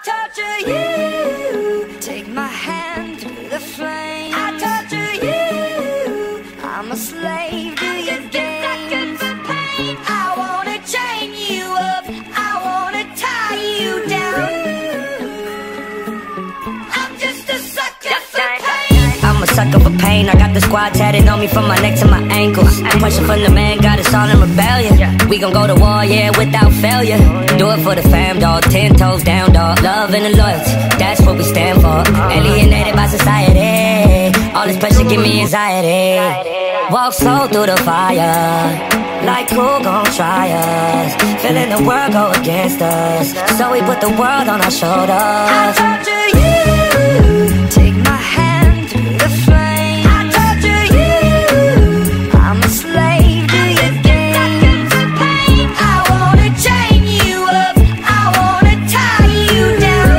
torture you. Take my hand through the flame. I torture you. I'm a slave to your games. I wanna chain you up. I wanna tie you down. I'm just a sucker for pain. I'm a sucker for pain. I got the squad tatted on me from my neck to my ankles. Pushing from the man, got us all in rebellion. We gon' go to war, yeah, without failure. Do it for the fam, dog. 10 toes down, dog. Love and the loyalty, that's what we stand for. Alienated by society. All this pressure give me anxiety. Walk slow through the fire. Like who gon' try us? Feeling the world go against us. So we put the world on our shoulders. I torture you. Take my hand through the flame. I torture you. I'm a slave to your games. I wanna chain you up. I wanna tie you down.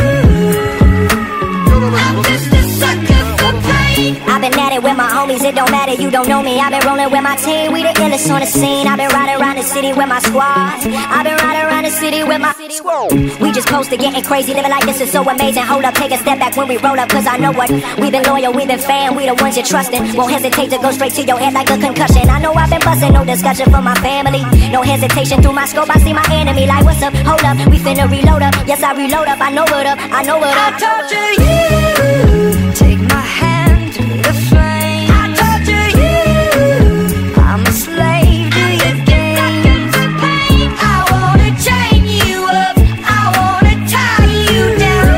I'm just a sucker for pain. I've been at it with my homies, it don't matter, you don't know me. I've been rolling with my team, we the illest on the scene. I've been riding around the city with my squad. I've been riding around the city with my squad. We just posted getting crazy, living like this is so amazing. Hold up, take a step back when we roll up, cause I know what. We've been loyal, we've been fan, we the ones you're trusting. Won't hesitate to go straight to your head like a concussion. I know I've been busting, no discussion for my family. No hesitation through my scope, I see my enemy like what's up, hold up, we finna reload up. Yes, I reload up, I know what up, I know what up. I torture you. Take my hand through the flame. I torture you. I'm a slave to your games. I wanna chain you up. I wanna tie you down.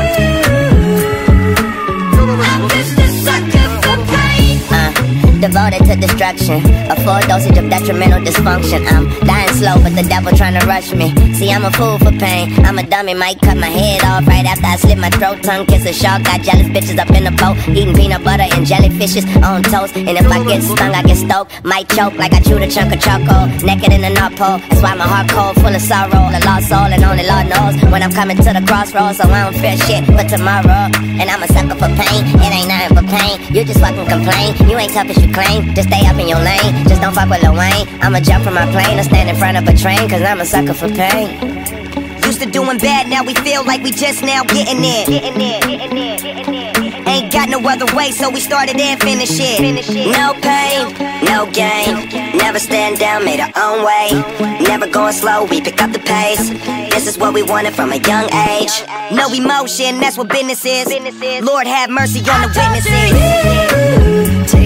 I'm just a sucker for pain. Devoted to destruction, a full dosage of detrimental dysfunction. I'm dying slow, but the devil trying to rush me. See, I'm a fool for pain. I'm a dummy, might cut my head off right after I slit my throat. Tongue kiss a shark, got jealous bitches up in the boat, eating peanut butter and jellyfishes on toast. And if I get stung, I get stoked. Might choke like I chewed a chunk of charcoal. Naked in the North Pole, that's why my heart cold, full of sorrow. A lost soul, and only Lord knows when I'm coming to the crossroads. So I don't fear shit but tomorrow. And I'm a sucker for pain. It ain't nothing but pain. You just fucking complain. You ain't tough as you claim. Just stay up in your lane. Just don't fuck with Lil Wayne. I'ma jump from my plane or stand in front of a train, cause I'm a sucker for pain. Used to doing bad, now we feel like we just now getting it. Ain't got no other way, so we started and finished it. No pain, no gain. Never stand down, made our own way. Never going slow, we pick up the pace. This is what we wanted from a young age. No emotion, that's what business is. Lord have mercy on the witnesses.